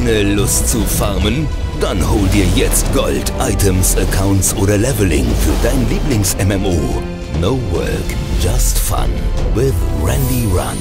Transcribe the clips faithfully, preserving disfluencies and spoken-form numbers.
Keine Lust zu farmen? Dann hol dir jetzt Gold, Items, Accounts oder Leveling für dein Lieblings-M M O. No work, just fun with Randy Run.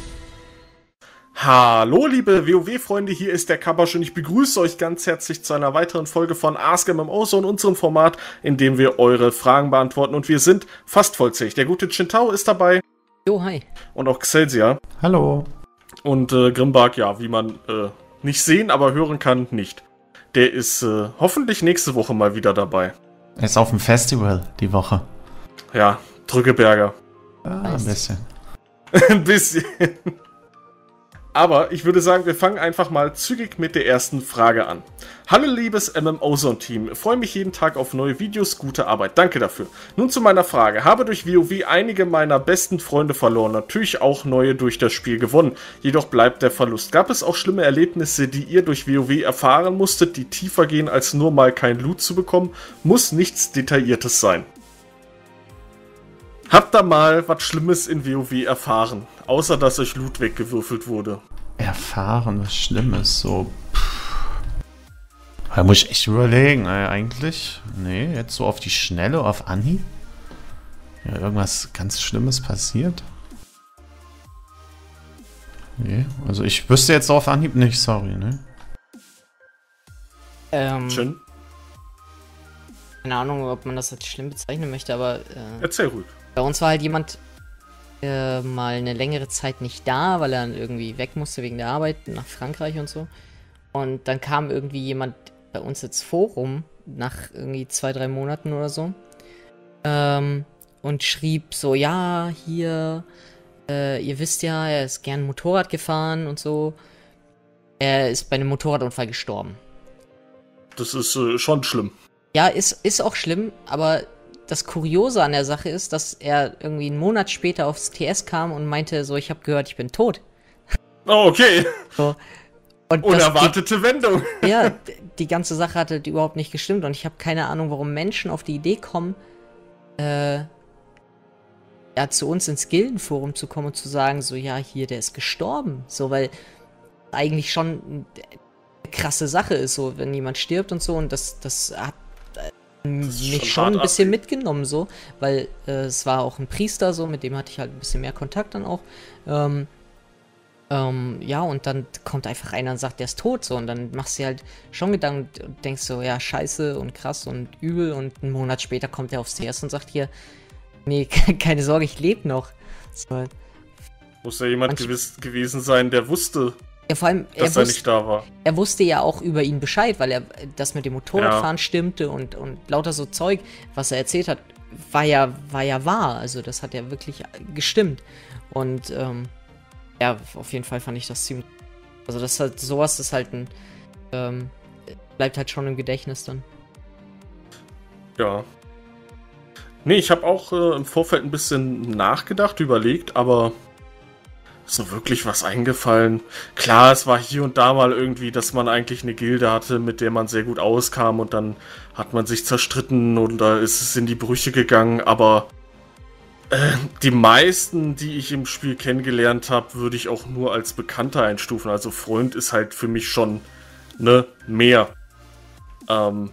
Hallo liebe WoW-Freunde, hier ist der Kabasch und ich begrüße euch ganz herzlich zu einer weiteren Folge von Ask M M O, so in unserem Format, in dem wir eure Fragen beantworten, und wir sind fast vollzählig. Der gute Chintao ist dabei. Jo, hi. Und auch Xelsia. Hallo. Und äh, Grimbark, ja, wie man äh, nicht sehen, aber hören kann, nicht. Der ist äh, hoffentlich nächste Woche mal wieder dabei. Er ist auf dem Festival die Woche. Ja, Drückeberger. Ah, ein bisschen. Ein bisschen. Aber ich würde sagen, wir fangen einfach mal zügig mit der ersten Frage an. Hallo liebes M M O-Zone-Team, freue mich jeden Tag auf neue Videos, gute Arbeit, danke dafür. Nun zu meiner Frage, habe durch WoW einige meiner besten Freunde verloren, natürlich auch neue durch das Spiel gewonnen, jedoch bleibt der Verlust. Gab es auch schlimme Erlebnisse, die ihr durch WoW erfahren musstet, die tiefer gehen, als nur mal kein Loot zu bekommen? Muss nichts Detailliertes sein. Habt ihr mal was Schlimmes in WoW erfahren? Außer, dass euch Loot weggewürfelt wurde. Erfahren, was Schlimmes, so... Da muss ich echt überlegen, äh, eigentlich. Nee, jetzt so auf die Schnelle, auf Anhieb? Ja, irgendwas ganz Schlimmes passiert? Nee, also ich wüsste jetzt auf Anhieb nicht, sorry, ne? Ähm, Schön. Keine Ahnung, ob man das als schlimm bezeichnen möchte, aber... Äh, Erzähl ruhig. Bei uns war halt jemand äh, mal eine längere Zeit nicht da, weil er dann irgendwie weg musste wegen der Arbeit nach Frankreich und so. Und dann kam irgendwie jemand bei uns ins Forum nach irgendwie zwei, drei Monaten oder so ähm, und schrieb so, ja, hier, äh, ihr wisst ja, er ist gern Motorrad gefahren und so. Er ist bei einem Motorradunfall gestorben. Das ist äh, schon schlimm. Ja, ist, ist auch schlimm, aber das Kuriose an der Sache ist, dass er irgendwie einen Monat später aufs T S kam und meinte so, ich habe gehört, ich bin tot. Oh, okay. So. Und unerwartete die, Wendung. Ja, die ganze Sache hat halt überhaupt nicht gestimmt und ich habe keine Ahnung, warum Menschen auf die Idee kommen, äh, ja, zu uns ins Gildenforum zu kommen und zu sagen, so, ja, hier, der ist gestorben. So, weil eigentlich schon eine krasse Sache ist, so, wenn jemand stirbt und so, und das, das hat mich schon ein bisschen mitgenommen, so, weil äh, es war auch ein Priester, so, mit dem hatte ich halt ein bisschen mehr Kontakt dann auch. Ähm, ähm, ja, und dann kommt einfach einer und sagt, der ist tot, so, und dann machst du dir halt schon Gedanken und denkst so, ja, scheiße und krass und übel, und einen Monat später kommt er aufs T S und sagt hier, nee, keine Sorge, ich lebe noch. So. Muss ja jemand gewiss, gewesen sein, der wusste, ja, vor allem, dass er, er wusste, nicht da war. Er wusste ja auch über ihn Bescheid, weil er das mit dem Motorradfahren ja. stimmte und, und lauter so Zeug, was er erzählt hat, war ja, war ja wahr. Also das hat ja wirklich gestimmt. Und ähm, ja, auf jeden Fall fand ich das ziemlich... Also das halt, sowas ist halt ein... Ähm, bleibt halt schon im Gedächtnis dann. Ja. Nee, ich habe auch äh, im Vorfeld ein bisschen nachgedacht, überlegt, aber... so wirklich was eingefallen. Klar, es war hier und da mal irgendwie, dass man eigentlich eine Gilde hatte, mit der man sehr gut auskam, und dann hat man sich zerstritten und da ist es in die Brüche gegangen, aber äh, die meisten, die ich im Spiel kennengelernt habe, würde ich auch nur als Bekannter einstufen. Also Freund ist halt für mich schon, ne, mehr. Ähm,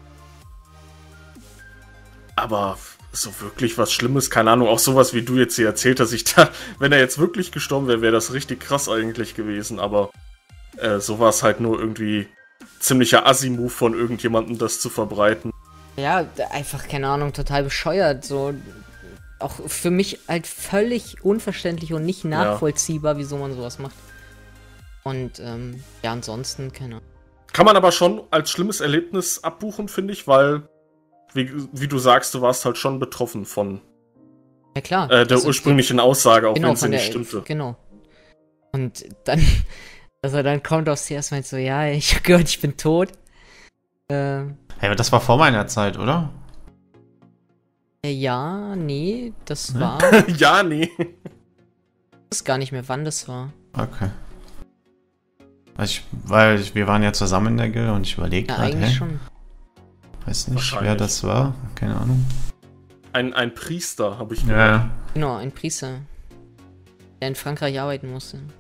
aber... so wirklich was Schlimmes, keine Ahnung, auch sowas wie du jetzt hier erzählt hast, ich da, wenn er jetzt wirklich gestorben wäre, wäre das richtig krass eigentlich gewesen, aber äh, so war es halt nur irgendwie ziemlicher Assi-Move von irgendjemandem, das zu verbreiten. Ja, einfach, keine Ahnung, total bescheuert, so, auch für mich halt völlig unverständlich und nicht nachvollziehbar, ja, wieso man sowas macht. Und, ähm, ja, ansonsten, keine Ahnung. Kann man aber schon als schlimmes Erlebnis abbuchen, finde ich, weil Wie, wie du sagst, du warst halt schon betroffen von ja, klar. Äh, der also, ursprünglichen Aussage, auch genau, wenn sie nicht der, stimmte. Genau. Und dann, dass er dann kommt aufs T S und meint so, ja, ich hab gehört, ich bin tot. Äh, Hey, aber das war vor meiner Zeit, oder? äh, ja, nee, das Ne? war... Ja, nee. Ich weiß gar nicht mehr, wann das war. Okay. Also ich, weil ich, wir waren ja zusammen in der Gilde und ich überlege Ja, gerade, eigentlich hey, schon. weiß nicht, Wahrscheinlich. wer das war. Keine Ahnung. Ein, ein Priester, habe ich Ja, gehört. ja. Genau, ein Priester, der in Frankreich arbeiten musste.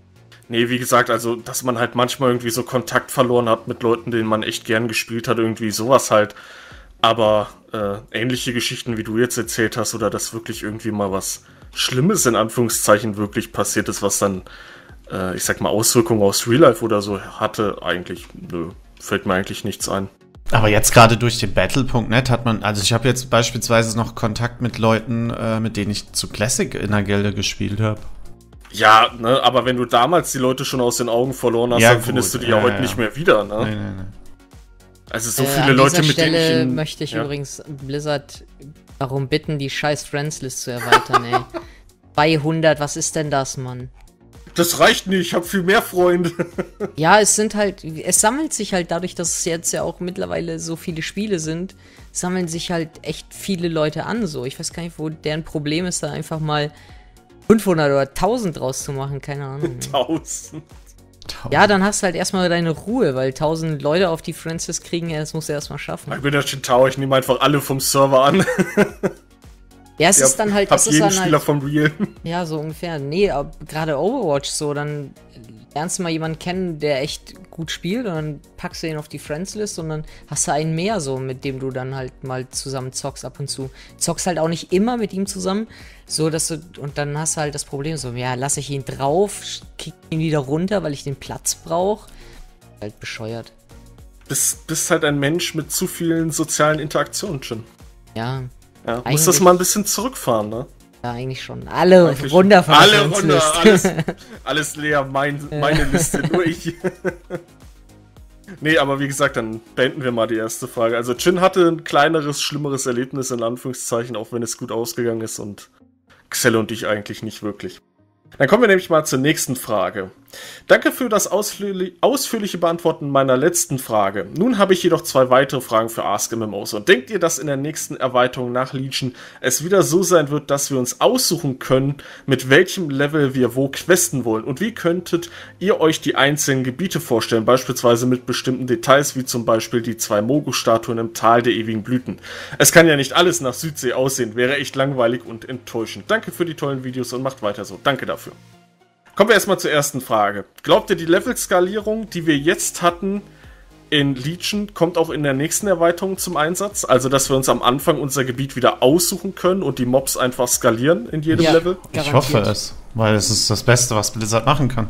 Nee, wie gesagt, also, dass man halt manchmal irgendwie so Kontakt verloren hat mit Leuten, denen man echt gern gespielt hat, irgendwie sowas halt. Aber äh, ähnliche Geschichten, wie du jetzt erzählt hast, oder dass wirklich irgendwie mal was Schlimmes in Anführungszeichen wirklich passiert ist, was dann, äh, ich sag mal, Auswirkungen aus Real Life oder so hatte, eigentlich, nö, fällt mir eigentlich nichts ein. Aber jetzt gerade durch den Battle Punkt net hat man, also ich habe jetzt beispielsweise noch Kontakt mit Leuten, äh, mit denen ich zu Classic in der Gilde gespielt habe. Ja, ne, aber wenn du damals die Leute schon aus den Augen verloren hast, Ja, dann gut, findest du die ja, ja heute ja. nicht mehr wieder, ne? Nein, nein, nein. Also so Äh, viele an Leute, dieser mit denen ich Stelle in, möchte ich ja. übrigens Blizzard darum bitten, die scheiß Friends-List zu erweitern, ey. zweihundert, was ist denn das, Mann? Das reicht nicht, ich habe viel mehr Freunde. Ja, es sind halt, es sammelt sich halt dadurch, dass es jetzt ja auch mittlerweile so viele Spiele sind, sammeln sich halt echt viele Leute an, so. Ich weiß gar nicht, wo deren Problem ist, da einfach mal fünfhundert oder tausend draus zu machen, keine Ahnung. Tausend. Ja, dann hast du halt erstmal deine Ruhe, weil tausend Leute auf die Friends kriegen, ja, das musst du erstmal schaffen. Ich bin ja Shintao, ich nehme einfach alle vom Server an. Ja, es Ich ist dann halt, hab das ist jeden dann Spieler halt, vom Real. ja, so ungefähr. Nee, aber gerade Overwatch so, dann lernst du mal jemanden kennen, der echt gut spielt und dann packst du ihn auf die Friends-List und dann hast du einen mehr so, mit dem du dann halt mal zusammen zockst ab und zu. Zockst halt auch nicht immer mit ihm zusammen, so dass du, und dann hast du halt das Problem so, ja, lasse ich ihn drauf, kick ihn wieder runter, weil ich den Platz brauche. Halt bescheuert. Bist, bist halt ein Mensch mit zu vielen sozialen Interaktionen schon. Ja, Ja, musst Eigentlich- das mal ein bisschen zurückfahren, ne? ja, eigentlich schon. Alle Eigentlich- runter von der Alle runter, Friends-List. alles, alles leer, mein, meine Liste, nur ich. Nee, aber wie gesagt, dann beenden wir mal die erste Frage. Also Jin hatte ein kleineres, schlimmeres Erlebnis in Anführungszeichen, auch wenn es gut ausgegangen ist, und Xelle und ich eigentlich nicht wirklich. Dann kommen wir nämlich mal zur nächsten Frage. Danke für das ausführli- ausführliche Beantworten meiner letzten Frage. Nun habe ich jedoch zwei weitere Fragen für Ask M M Os. Und denkt ihr, dass in der nächsten Erweiterung nach Legion es wieder so sein wird, dass wir uns aussuchen können, mit welchem Level wir wo questen wollen? Und wie könntet ihr euch die einzelnen Gebiete vorstellen? Beispielsweise mit bestimmten Details, wie zum Beispiel die zwei Mogu-Statuen im Tal der ewigen Blüten. Es kann ja nicht alles nach Südsee aussehen. Wäre echt langweilig und enttäuschend. Danke für die tollen Videos und macht weiter so. Danke dafür. Kommen wir erstmal zur ersten Frage. Glaubt ihr, die Level-Skalierung, die wir jetzt hatten in Legion, kommt auch in der nächsten Erweiterung zum Einsatz? Also, dass wir uns am Anfang unser Gebiet wieder aussuchen können und die Mobs einfach skalieren in jedem Ja. Level? Ich Garantiert. hoffe es, weil es ist das Beste, was Blizzard machen kann.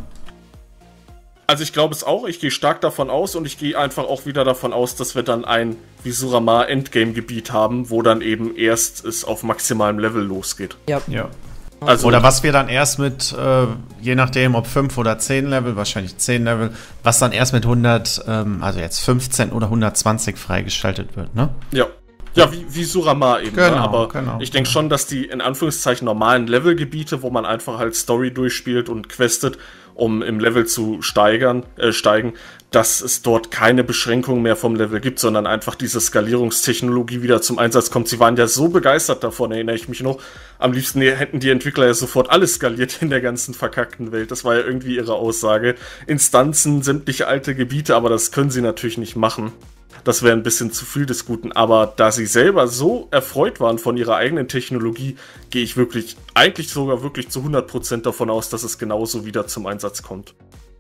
Also, ich glaube es auch. Ich gehe stark davon aus und ich gehe einfach auch wieder davon aus, dass wir dann ein Visurama Endgame-Gebiet haben, wo dann eben erst es auf maximalem Level losgeht. Ja. Ja. Also, Oder was wir dann erst mit, äh, je nachdem, ob fünf oder zehn Level, wahrscheinlich zehn Level, was dann erst mit hundert, ähm, also jetzt fünfzehn oder hundertzwanzig freigeschaltet wird, ne? Ja. Ja, wie, wie Surama eben. Genau, ne? Aber genau, ich denke genau. schon, dass die in Anführungszeichen normalen Levelgebiete, wo man einfach halt Story durchspielt und questet, um im Level zu steigern, äh, steigen, dass es dort keine Beschränkung mehr vom Level gibt, sondern einfach diese Skalierungstechnologie wieder zum Einsatz kommt. Sie waren ja so begeistert davon, erinnere ich mich noch. Am liebsten hätten die Entwickler ja sofort alles skaliert in der ganzen verkackten Welt. Das war ja irgendwie ihre Aussage. Instanzen, sämtliche alte Gebiete, aber das können sie natürlich nicht machen. Das wäre ein bisschen zu viel des Guten, aber da sie selber so erfreut waren von ihrer eigenen Technologie, gehe ich wirklich, eigentlich sogar wirklich zu hundert Prozent davon aus, dass es genauso wieder zum Einsatz kommt.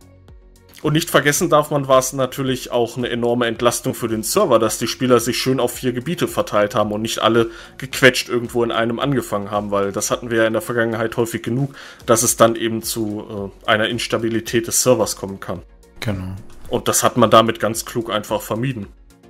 Und nicht vergessen darf man, war es natürlich auch eine enorme Entlastung für den Server, dass die Spieler sich schön auf vier Gebiete verteilt haben und nicht alle gequetscht irgendwo in einem angefangen haben, weil das hatten wir ja in der Vergangenheit häufig genug, dass es dann eben zu äh, einer Instabilität des Servers kommen kann. Genau. Und das hat man damit ganz klug einfach vermieden.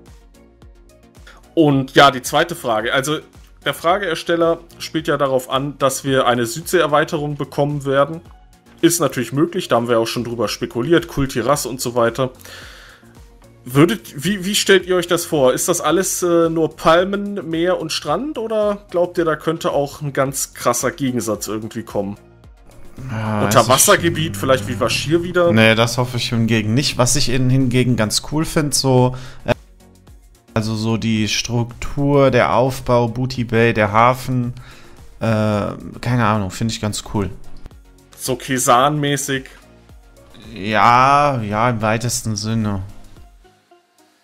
Und ja, die zweite Frage. Also, der Frageersteller spielt ja darauf an, dass wir eine Südsee-Erweiterung bekommen werden. Ist natürlich möglich, da haben wir auch schon drüber spekuliert, Kultiras und so weiter. Würdet, wie, wie stellt ihr euch das vor? Ist das alles äh, nur Palmen, Meer und Strand? Oder glaubt ihr, da könnte auch ein ganz krasser Gegensatz irgendwie kommen? Ja, Unterwassergebiet, vielleicht wie Vashir wieder? Nee, das hoffe ich hingegen nicht. Was ich in, hingegen ganz cool finde, so, äh, also so die Struktur, der Aufbau, Booty Bay, der Hafen, äh, keine Ahnung, finde ich ganz cool. So Kesan-mäßig. Ja, ja, im weitesten Sinne.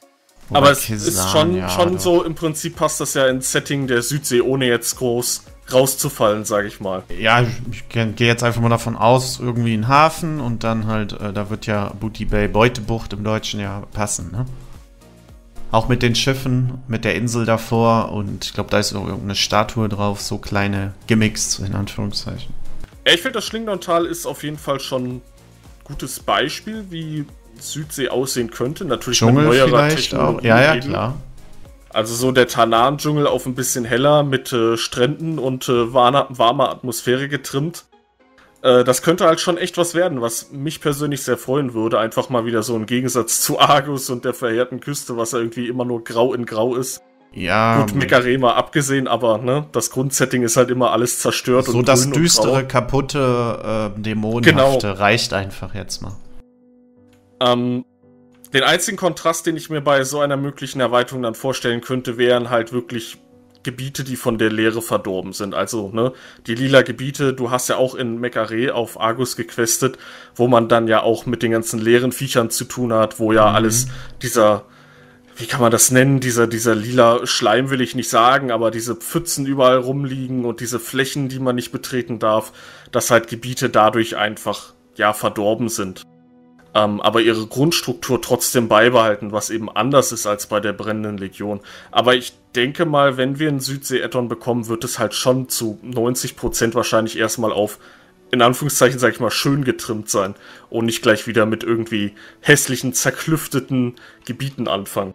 Wobei Aber es Kesan, ist schon, ja, schon doch. so, im Prinzip passt das ja ins Setting der Südsee, ohne jetzt groß rauszufallen, sage ich mal. Ja, ich gehe jetzt einfach mal davon aus, irgendwie ein Hafen und dann halt, äh, da wird ja Booty Bay, Beutebucht im Deutschen ja passen, ne? Auch mit den Schiffen, mit der Insel davor und ich glaube, da ist auch irgendeine Statue drauf, so kleine Gimmicks, in Anführungszeichen. Ja, ich finde, das Schlingental ist auf jeden Fall schon ein gutes Beispiel, wie Südsee aussehen könnte. Natürlich Dschungel mit neuerer vielleicht Technologie auch. Ja, ja, eben. klar. Also so der Tanan-Dschungel auf ein bisschen heller mit äh, Stränden und äh, warmer, warmer Atmosphäre getrimmt. Äh, das könnte halt schon echt was werden, was mich persönlich sehr freuen würde. Einfach mal wieder so ein Gegensatz zu Argus und der verheerten Küste, was ja irgendwie immer nur grau in grau ist. Ja. Gut, Megaré mal abgesehen, aber ne, das Grundsetting ist halt immer alles zerstört so und das grün düstere, und grau. kaputte, äh, dämonenhafte Genau. reicht einfach jetzt mal. Ähm, den einzigen Kontrast, den ich mir bei so einer möglichen Erweiterung dann vorstellen könnte, wären halt wirklich Gebiete, die von der Leere verdorben sind. Also, ne, die lila Gebiete, du hast ja auch in Megaré auf Argus gequestet, wo man dann ja auch mit den ganzen leeren Viechern zu tun hat, wo ja mhm. alles dieser, wie kann man das nennen, dieser, dieser lila Schleim will ich nicht sagen, aber diese Pfützen überall rumliegen und diese Flächen, die man nicht betreten darf, dass halt Gebiete dadurch einfach, ja, verdorben sind. Ähm, aber ihre Grundstruktur trotzdem beibehalten, was eben anders ist als bei der Brennenden Legion. Aber ich denke mal, wenn wir einen Südsee-Add-on bekommen, wird es halt schon zu neunzig Prozent wahrscheinlich erstmal auf, in Anführungszeichen sag ich mal, schön getrimmt sein und nicht gleich wieder mit irgendwie hässlichen, zerklüfteten Gebieten anfangen.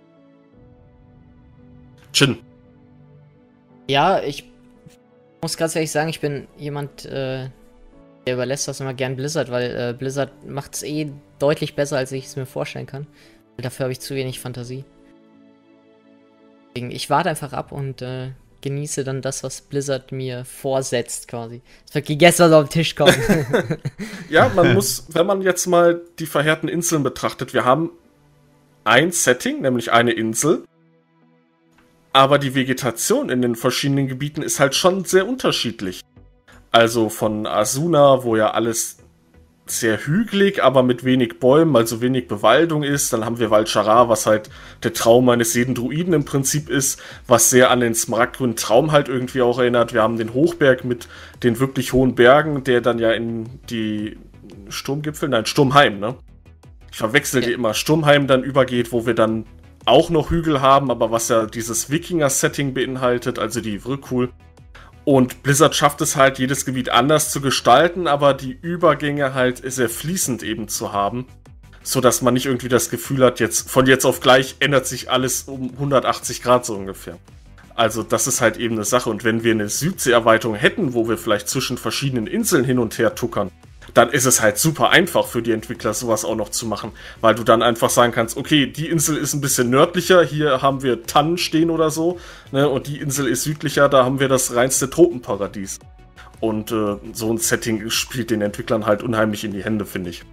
Chin. Ja, ich muss ganz ehrlich sagen, ich bin jemand, äh, der überlässt das immer gern Blizzard, weil äh, Blizzard macht es eh deutlich besser, als ich es mir vorstellen kann. Dafür habe ich zu wenig Fantasie. Deswegen, ich warte einfach ab und äh, genieße dann das, was Blizzard mir vorsetzt, quasi. Es wird gegessen, was auf den Tisch kommt. Ja, man muss, wenn man jetzt mal die verheerten Inseln betrachtet, wir haben ein Setting, nämlich eine Insel, aber die Vegetation in den verschiedenen Gebieten ist halt schon sehr unterschiedlich. Also von Asuna, wo ja alles sehr hügelig, aber mit wenig Bäumen, also wenig Bewaldung ist. Dann haben wir Val'Sharah, was halt der Traum eines jeden Druiden im Prinzip ist, was sehr an den smaragdgrünen Traum halt irgendwie auch erinnert. Wir haben den Hochberg mit den wirklich hohen Bergen, der dann ja in die Sturmgipfel, nein, Sturmheim, ne? Ich verwechsel die Ja. immer. Sturmheim dann übergeht, wo wir dann auch noch Hügel haben, aber was ja dieses Wikinger-Setting beinhaltet, also die Vrykul. Und Blizzard schafft es halt, jedes Gebiet anders zu gestalten, aber die Übergänge halt sehr fließend eben zu haben, so dass man nicht irgendwie das Gefühl hat, jetzt von jetzt auf gleich ändert sich alles um hundertachtzig Grad so ungefähr. Also das ist halt eben eine Sache. Und wenn wir eine Südsee-Erweiterung hätten, wo wir vielleicht zwischen verschiedenen Inseln hin und her tuckern, dann ist es halt super einfach für die Entwickler, sowas auch noch zu machen. Weil du dann einfach sagen kannst, okay, die Insel ist ein bisschen nördlicher, hier haben wir Tannen stehen oder so, ne, und die Insel ist südlicher, da haben wir das reinste Tropenparadies. Und äh, so ein Setting spielt den Entwicklern halt unheimlich in die Hände, finde ich.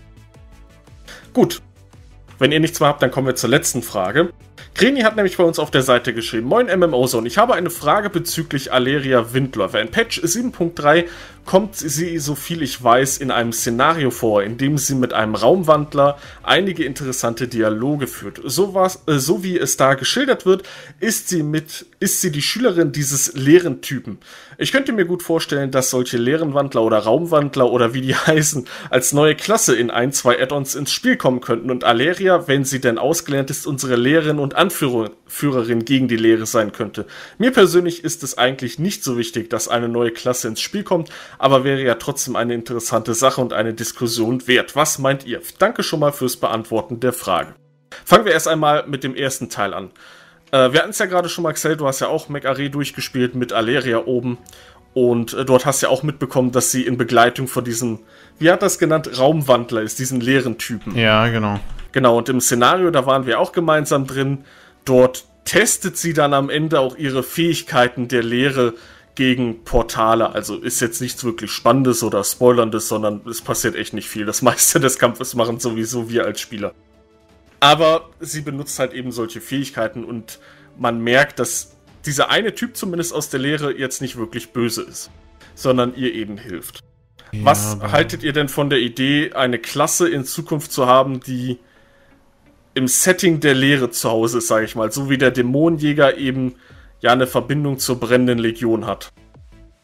Gut. Wenn ihr nichts mehr habt, dann kommen wir zur letzten Frage. Kreni hat nämlich bei uns auf der Seite geschrieben: Moin M M O-Zone, ich habe eine Frage bezüglich Alleria Windläufer. In Patch sieben Punkt drei kommt sie, so viel ich weiß, in einem Szenario vor, in dem sie mit einem Raumwandler einige interessante Dialoge führt. So, was, äh, so wie es da geschildert wird, ist sie, mit, ist sie die Schülerin dieses leeren Typen. Ich könnte mir gut vorstellen, dass solche Leerenwandler oder Raumwandler oder wie die heißen, als neue Klasse in ein, zwei Add-ons ins Spiel kommen könnten und Alleria, wenn sie denn ausgelernt ist, unsere Lehrerin und Anführerin gegen die Lehre sein könnte. Mir persönlich ist es eigentlich nicht so wichtig, dass eine neue Klasse ins Spiel kommt, aber wäre ja trotzdem eine interessante Sache und eine Diskussion wert. Was meint ihr? Danke schon mal fürs Beantworten der Frage. Fangen wir erst einmal mit dem ersten Teil an. Äh, wir hatten es ja gerade schon mal gesagt, du hast ja auch Megaré durchgespielt mit Alleria oben und äh, dort hast du ja auch mitbekommen, dass sie in Begleitung von diesem, wie hat das genannt, Raumwandler ist, diesen leeren Typen. Ja, genau. Genau, und im Szenario, da waren wir auch gemeinsam drin. Dort testet sie dann am Ende auch ihre Fähigkeiten der Lehre gegen Portale. Also ist jetzt nichts wirklich Spannendes oder Spoilerndes, sondern es passiert echt nicht viel. Das meiste des Kampfes machen sowieso wir als Spieler. Aber sie benutzt halt eben solche Fähigkeiten und man merkt, dass dieser eine Typ zumindest aus der Lehre jetzt nicht wirklich böse ist, sondern ihr eben hilft. Ja, Was haltet ihr denn von der Idee, eine Klasse in Zukunft zu haben, die im Setting der Lehre zu Hause ist, sage ich mal, so wie der Dämonenjäger eben ja eine Verbindung zur Brennenden Legion hat?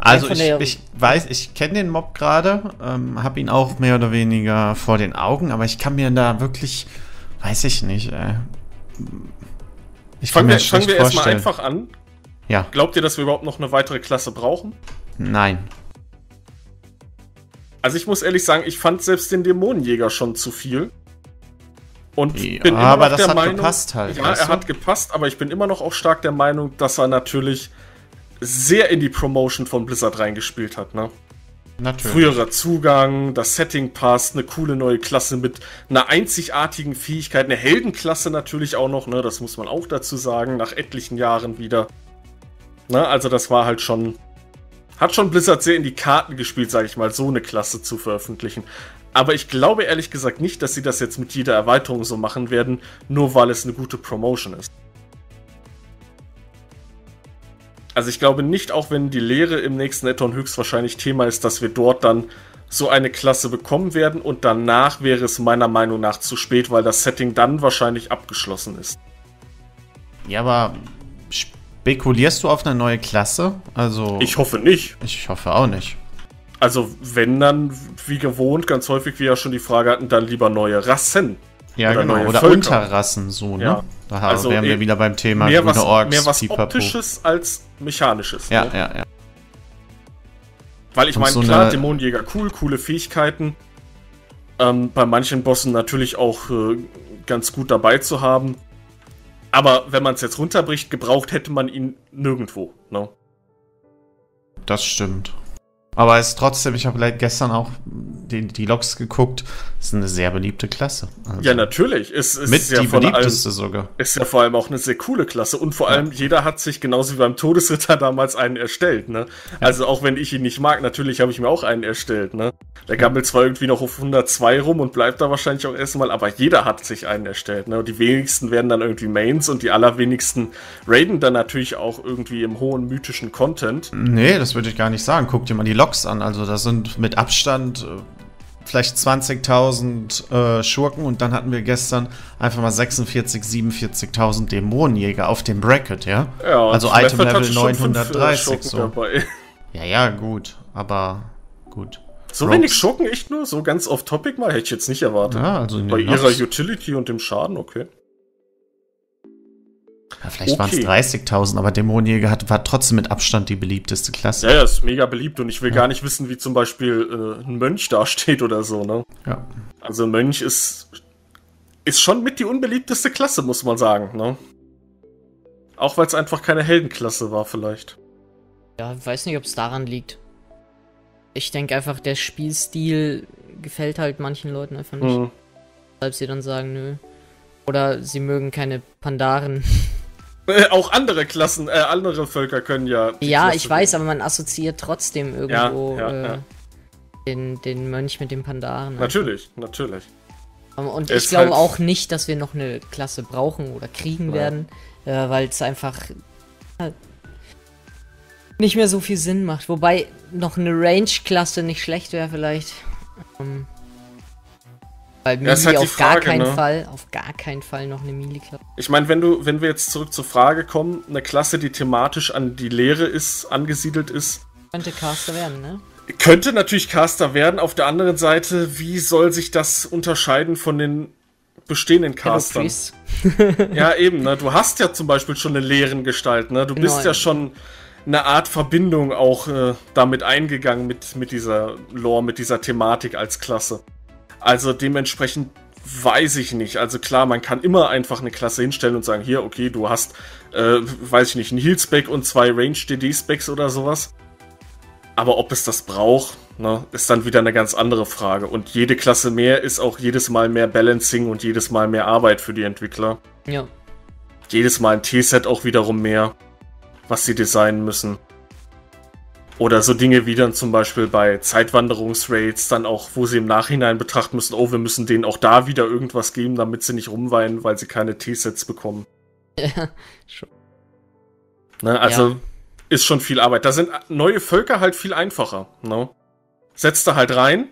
Also von ich, der- ich weiß, ich kenne den Mob gerade, ähm, habe ihn auch mehr oder weniger vor den Augen, aber ich kann mir da wirklich, weiß ich nicht, äh, ich kann Fangen mir wir, das fangen schlecht wir erstmal vorstellen. einfach an. Ja, Glaubt ihr, dass wir überhaupt noch eine weitere Klasse brauchen? nein. Also ich muss ehrlich sagen, ich fand selbst den Dämonenjäger schon zu viel. Und Ja, bin immer aber noch das der hat Meinung, gepasst halt, ja, weißt er du? hat gepasst, aber ich bin immer noch auch stark der Meinung, dass er natürlich sehr in die Promotion von Blizzard reingespielt hat, ne? Natürlich. Früherer Zugang, das Setting passt, eine coole neue Klasse mit einer einzigartigen Fähigkeit, eine Heldenklasse natürlich auch noch, ne? Das muss man auch dazu sagen, nach etlichen Jahren wieder. Ne? Also das war halt schon, hat schon Blizzard sehr in die Karten gespielt, sage ich mal, so eine Klasse zu veröffentlichen. Aber ich glaube ehrlich gesagt nicht, dass sie das jetzt mit jeder Erweiterung so machen werden, nur weil es eine gute Promotion ist. Also ich glaube nicht, auch wenn die Lehre im nächsten Add-on höchstwahrscheinlich Thema ist, dass wir dort dann so eine Klasse bekommen werden und danach wäre es meiner Meinung nach zu spät, weil das Setting dann wahrscheinlich abgeschlossen ist. Ja, aber spekulierst du auf eine neue Klasse? Also, Ich hoffe nicht. ich hoffe auch nicht. Also wenn dann, wie gewohnt, ganz häufig wir ja schon die Frage hatten, dann lieber neue Rassen. Ja, Oder genau. neue Oder Völker. Unterrassen, so, ne? Ja. Da Also wären wir eben wieder beim Thema Mehr grüne was, Orks, mehr was Pipapo. Optisches als Mechanisches. Ja, ne? ja, ja. Weil ich Und meine, so klar, eine- Dämonenjäger cool, coole Fähigkeiten. Ähm, bei manchen Bossen natürlich auch äh, ganz gut dabei zu haben. Aber wenn man es jetzt runterbricht, gebraucht hätte man ihn nirgendwo. Ne? Das stimmt. Aber es ist trotzdem, ich habe gestern auch die, die Logs geguckt, ist eine sehr beliebte Klasse. Also Ja, natürlich. Es ist mit ja die von allem, beliebteste sogar. ist ja vor allem auch eine sehr coole Klasse. Und vor allem, jeder hat sich genauso wie beim Todesritter damals einen erstellt. Ne? Also auch wenn ich ihn nicht mag, natürlich habe ich mir auch einen erstellt. Ne? Der gammelt zwar irgendwie noch auf hundertzwei rum und bleibt da wahrscheinlich auch erstmal, aber jeder hat sich einen erstellt. Ne? Und die wenigsten werden dann irgendwie Mains und die allerwenigsten raiden dann natürlich auch irgendwie im hohen mythischen Content. Nee, das würde ich gar nicht sagen. Guck dir mal die Logs an. Also das sind mit Abstand äh, vielleicht zwanzigtausend äh, Schurken und dann hatten wir gestern einfach mal sechsundvierzig, siebenundvierzigtausend Dämonenjäger auf dem Bracket, ja? Ja, Also und Item Method hatte Level schon fünf, äh, neunhundertdreißig Schurken so. dabei. Ja, ja, gut. Aber gut. So Rogues. wenig Schurken, echt nur? So ganz off-topic mal? Hätte ich jetzt nicht erwartet. Ja, also in Bei den ihrer Logs. Utility und dem Schaden, okay. Ja, vielleicht Okay. waren es dreißigtausend, aber Dämonenjäger hat, war trotzdem mit Abstand die beliebteste Klasse. Ja, ja, ist mega beliebt und ich will gar nicht wissen, wie zum Beispiel äh, ein Mönch dasteht oder so, ne? Ja. Also ein Mönch ist, ist schon mit die unbeliebteste Klasse, muss man sagen, ne? Auch weil es einfach keine Heldenklasse war, vielleicht. Ja, ich weiß nicht, ob es daran liegt. Ich denke einfach, der Spielstil gefällt halt manchen Leuten einfach nicht. Hm. Weshalb sie dann sagen, nö. Oder sie mögen keine Pandaren. Äh, auch andere Klassen, äh, andere Völker können ja. die Ja, Klasse ich weiß, wählen. aber man assoziiert trotzdem irgendwo Ja, ja, äh, ja. Den, den Mönch mit dem Pandaren. Natürlich, natürlich. Ähm, Und Es ich glaube halt- auch nicht, dass wir noch eine Klasse brauchen oder kriegen Ja. werden, äh, weil es einfach äh, nicht mehr so viel Sinn macht. Wobei noch eine Range-Klasse nicht schlecht wäre vielleicht. Ähm, weil Melee Ja, ist halt die auf gar Frage, keinen ne? Fall, auf gar keinen Fall noch eine Melee-Klasse. Ich meine, wenn du, wenn wir jetzt zurück zur Frage kommen, eine Klasse, die thematisch an die Lehre ist, angesiedelt ist, Könnte Caster werden, ne? könnte natürlich Caster werden. Auf der anderen Seite, wie soll sich das unterscheiden von den bestehenden Hello, Castern? Priest. Ja, eben, ne? Du hast ja zum Beispiel schon eine Lehrengestalt, ne? Du Genau, bist ja ja. schon eine Art Verbindung auch äh, damit eingegangen mit, mit dieser Lore, mit dieser Thematik als Klasse. Also dementsprechend weiß ich nicht. Also klar, man kann immer einfach eine Klasse hinstellen und sagen, hier, okay, du hast, äh, weiß ich nicht, einen Heal-Spec und zwei Range-D D-Specs oder sowas. Aber ob es das braucht, ne, ist dann wieder eine ganz andere Frage. Und jede Klasse mehr ist auch jedes Mal mehr Balancing und jedes Mal mehr Arbeit für die Entwickler. Ja. Jedes Mal ein T-Set auch wiederum mehr, was sie designen müssen. Oder so Dinge wie dann zum Beispiel bei Zeitwanderungsraids dann auch, wo sie im Nachhinein betrachten müssen, oh, wir müssen denen auch da wieder irgendwas geben, damit sie nicht rumweinen, weil sie keine T-Sets bekommen. Ja, schon. Ne, also Ja. ist schon viel Arbeit. Da sind neue Völker halt viel einfacher. Ne? Setzt da halt rein.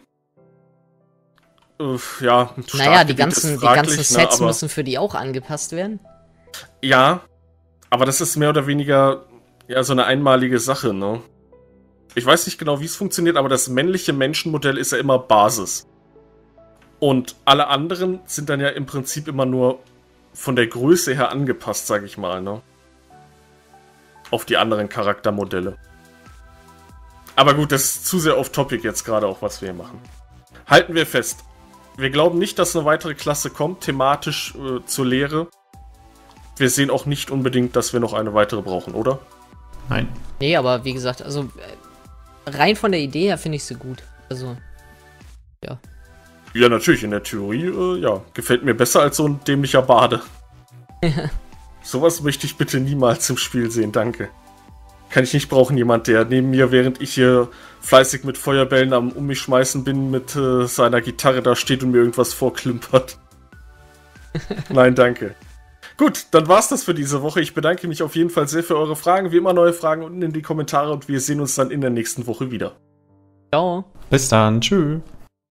Uff, ja, ein Naja, die Startgebiet ganzen, ist die ganzen fraglich, ne, Sets aber- müssen für die auch angepasst werden. Ja, aber das ist mehr oder weniger ja so eine einmalige Sache, ne? Ich weiß nicht genau, wie es funktioniert, aber das männliche Menschenmodell ist ja immer Basis. Und alle anderen sind dann ja im Prinzip immer nur von der Größe her angepasst, sag ich mal, ne? Auf die anderen Charaktermodelle. Aber gut, das ist zu sehr off-topic jetzt gerade auch, was wir hier machen. Halten wir fest. Wir glauben nicht, dass eine weitere Klasse kommt, thematisch äh, zur Lehre. Wir sehen auch nicht unbedingt, dass wir noch eine weitere brauchen, oder? Nein. Nee, aber wie gesagt, also rein von der Idee her finde ich sie gut. Also, ja. Ja, natürlich, in der Theorie, äh, ja, gefällt mir besser als so ein dämlicher Bade. Sowas möchte ich bitte niemals im Spiel sehen, danke. Kann ich nicht brauchen, jemand, der neben mir, während ich hier fleißig mit Feuerbällen am um mich schmeißen bin, mit äh, seiner Gitarre da steht und mir irgendwas vorklimpert. Nein, danke. Gut, dann war's das für diese Woche. Ich bedanke mich auf jeden Fall sehr für eure Fragen. Wie immer neue Fragen unten in die Kommentare und wir sehen uns dann in der nächsten Woche wieder. Ciao. Bis dann. Tschüss.